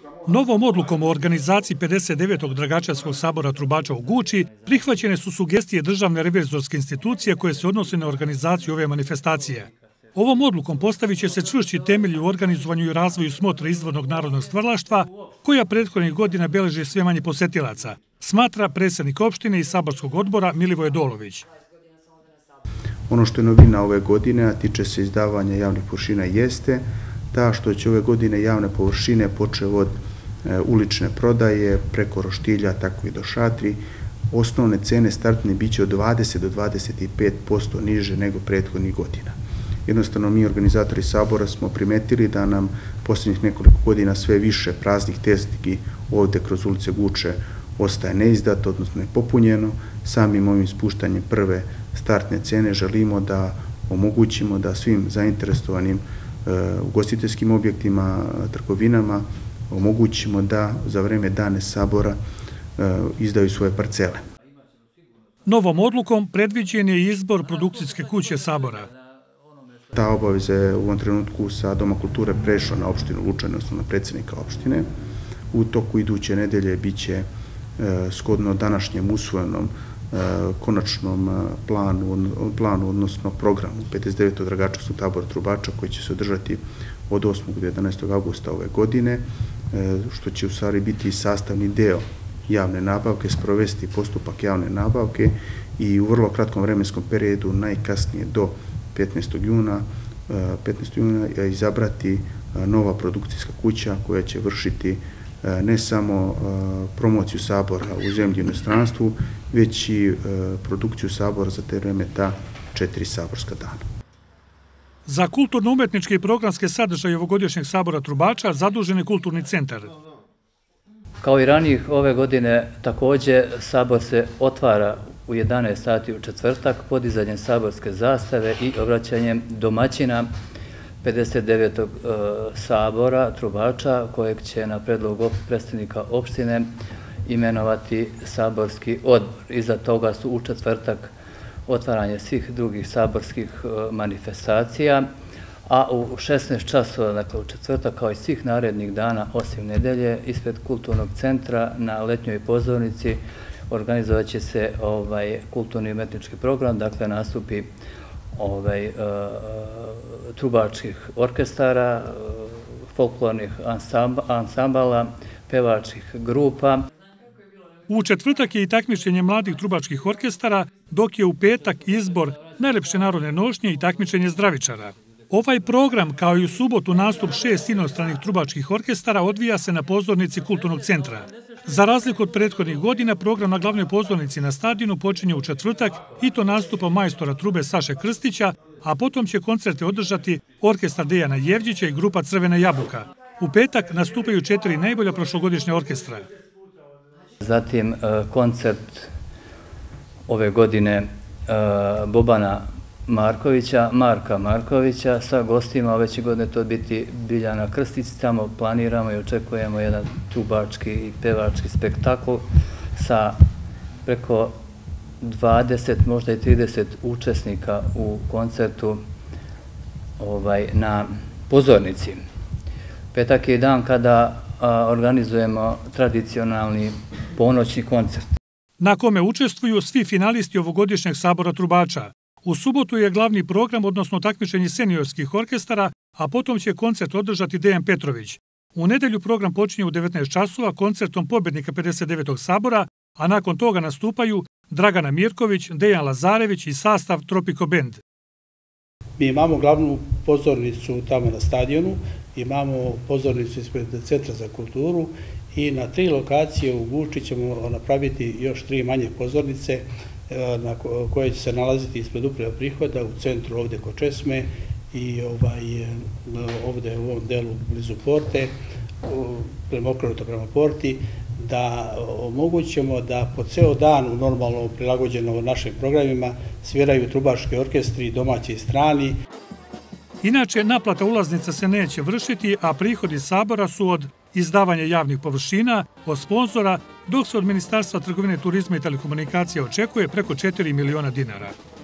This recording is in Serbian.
Novom odlukom o organizaciji 59. Dragačevskog sabora trubača u Guči prihvaćene su sugestije Državne revizorske institucije koje se odnose na organizaciju ove manifestacije. Ovom odlukom postavit će se čvršći temelji u organizovanju i razvoju smotre izvornog narodnog stvaralaštva, koja prethodnih godina beleži sve manje posetilaca, smatra predsjednik opštine i saborskog odbora Milivoje Dolović. Ono što je novina ove godine, a tiče se izdavanja javnih površina, jeste ta što će ove godine javne površine, počev od ulične prodaje, preko roštilja, tako i do šatri, osnovne cene startne biće od 20 do 25% niže nego prethodnih godina. Jednostavno, mi, organizatori sabora, smo primetili da nam posljednjih nekoliko godina sve više praznih tezgi ovde kroz ulice Guče ostaje neizdato, odnosno nepopunjeno. Samim ovim spuštanjem prve startne cene želimo da omogućimo da svim zainteresovanim ugostiteljskim objektima, trgovinama, omogućimo da za vreme dane sabora izdaju svoje parcele. Novom odlukom predviđen je izbor produkcijske kuće sabora. Ta obaveza je u ovom trenutku sa Doma kulture prešla na opštinu Lučane, odnosno na predsjednika opštine. U toku iduće nedelje biće shodno današnjem usvojenom konačnom planu, odnosno programu 59. Dragačevskog sabora trubača koji će se održati od 8. do 11. augusta ove godine, što će u stvari biti sastavni deo javne nabavke, sprovesti postupak javne nabavke i u vrlo kratkom vremenskom periodu, najkasnije do 15. juna izabrati nova produkcijska kuća koja će vršiti ne samo promociju sabora u zemlji i inostranstvu, već i produkciju sabora za te vreme ta 4 saborska dana. Za kulturno-umetničke i programske sadržaje ovogodišnjeg sabora trubača zadužen je Kulturni centar. Kao i ranijih ove godine također sabor se otvara u 11 sati u četvrtak podizanjem saborske zastave i obraćanjem domaćina 59. sabora trubača kojeg će na predlog predsjednika opštine imenovati saborski odbor. Iza toga su u četvrtak otvaranje svih drugih saborskih manifestacija, a u 16 časova, dakle u četvrtak, kao i svih narednih dana osim nedelje, ispred Kulturnog centra na letnjoj pozornici organizovat će se kulturni i umetnički program, dakle nastupi trubačkih orkestara, folklornih ansambala, pevačkih grupa. U četvrtak je i takmičenje mladih trubačkih orkestara, dok je u petak izbor najlepše narodne nošnje i takmičenje zdravičara. Ovaj program, kao i u subotu nastup 6 inostranih trubačkih orkestara, odvija se na pozornici Kulturnog centra. Za razliku od prethodnih godina, program na glavnoj pozornici na stadionu počinje u četvrtak i to nastupa majstora trube Saše Krstića, a potom će koncerte održati orkestar Dejana Jevđića i grupa Crvena jabuka. U petak nastupaju 4 najbolja prošlogodišnja orkestra. Zatim koncert ove godine Bobana Marka Markovića sa gostima, ove će godine to biti Biljana Krstić, tamo planiramo i očekujemo jedan trubački i pevački spektakl sa preko 20, možda i 30 učesnika u koncertu na pozornici. Petak je dan kada organizujemo tradicionalni ponoćni koncert. Na kome učestvuju svi finalisti ovogodišnjeg sabora trubača. U subotu je glavni program, odnosno takmičenje seniorskih orkestara, a potom će koncert održati Dejan Petrović. U nedelju program počinje u 19 časova koncertom pobednika 59. sabora, a nakon toga nastupaju Dragana Mirković, Dejan Lazarević i sastav Tropico Band. Mi imamo glavnu pozornicu tamo na stadionu, imamo pozornicu ispred Centra za kulturu i na 3 lokacije u Guči ćemo napraviti još 3 manje pozornice koje će se nalaziti ispred uprave prihoda u centru ovdje kod Česme i ovdje u ovom delu blizu Porte, okrenuto prema Porti, da omogućimo da po ceo dan, normalno prilagođeno našim programima, sviraju trubački orkestri, domaći i strani. Inače, naplata ulaznica se neće vršiti, a prihodi sabora su od izdavanja javnih površina, od sponzora, dok se od Ministarstva trgovine, turizma i telekomunikacija očekuje preko 4 miliona dinara.